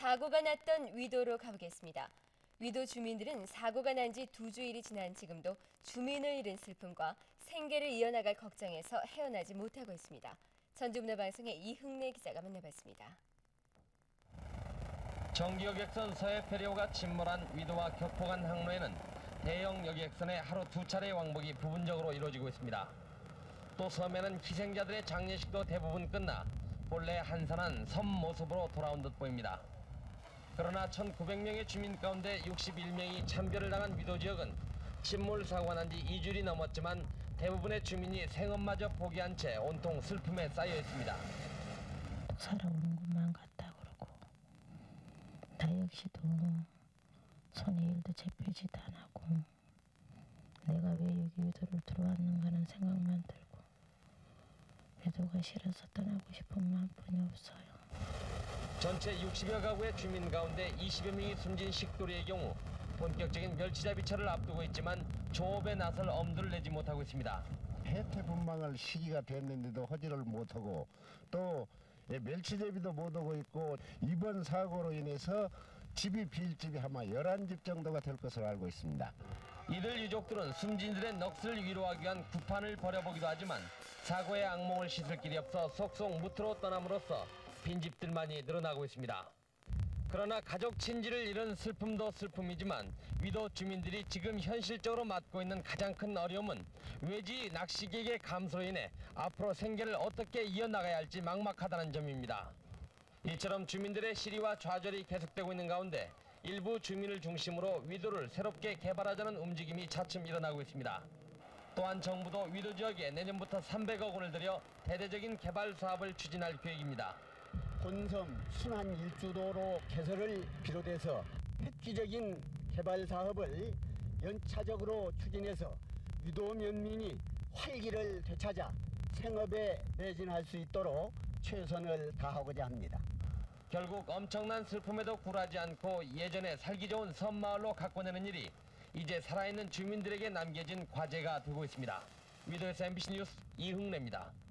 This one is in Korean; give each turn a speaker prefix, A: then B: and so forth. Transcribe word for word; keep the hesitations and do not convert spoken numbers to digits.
A: 사고가 났던 위도로 가보겠습니다. 위도 주민들은 사고가 난 지 두 주일이 지난 지금도 주민을 잃은 슬픔과 생계를 이어나갈 걱정에서 헤어나지 못하고 있습니다. 전주문화방송의 이흥래 기자가 만나봤습니다.
B: 정기여객선 서해페리오가 침몰한 위도와 격포 간 항로에는 대형 여객선의 하루 두 차례 왕복이 부분적으로 이루어지고 있습니다. 또 섬에는 희생자들의 장례식도 대부분 끝나 본래 한산한 섬 모습으로 돌아온 듯 보입니다. 그러나 천구백 명의 주민 가운데 육십일 명이 참배를 당한 위도 지역은 침몰 사고가 난 지 이 주일이 넘었지만 대부분의 주민이 생업마저 포기한 채 온통 슬픔에 쌓여 있습니다.
C: 살아오는 것만 같다 그러고 나 역시도 손에 일도 잡히지도 안 하고 내가 왜 여기 위도를 들어왔는가는 생각만 들고 위도가 싫어서 떠나고 싶은 마음뿐이 없어요.
B: 전체 육십여 가구의 주민 가운데 이십여 명이 숨진 식도리의 경우 본격적인 멸치잡이철을 앞두고 있지만 조업에 나설 엄두를 내지 못하고 있습니다.
D: 해태분망할 시기가 됐는데도 허지를 못하고 또 멸치잡이도 못하고 있고 이번 사고로 인해서 집이 빌 집이 아마 열한 집 정도가 될 것으로 알고 있습니다.
B: 이들 유족들은 숨진들의 넋을 위로하기 위한 구판을 벌여보기도 하지만 사고의 악몽을 씻을 길이 없어 속속 무트로 떠남으로써 빈집들만이 늘어나고 있습니다. 그러나 가족 친지를 잃은 슬픔도 슬픔이지만 위도 주민들이 지금 현실적으로 맞고 있는 가장 큰 어려움은 외지 낚시객의 감소로 인해 앞으로 생계를 어떻게 이어나가야 할지 막막하다는 점입니다. 이처럼 주민들의 시리와 좌절이 계속되고 있는 가운데 일부 주민을 중심으로 위도를 새롭게 개발하자는 움직임이 차츰 일어나고 있습니다. 또한 정부도 위도 지역에 내년부터 삼백억 원을 들여 대대적인 개발 사업을 추진할 계획입니다.
E: 본섬 순환 일주도로 개설을 비롯해서 획기적인 개발 사업을 연차적으로 추진해서 위도 면민이 활기를 되찾아 생업에 매진할 수 있도록 최선을 다하고자 합니다.
B: 결국 엄청난 슬픔에도 굴하지 않고 예전에 살기 좋은 섬마을로 가꿔내는 일이 이제 살아있는 주민들에게 남겨진 과제가 되고 있습니다. 위도에서 엠비씨 뉴스 이흥래입니다.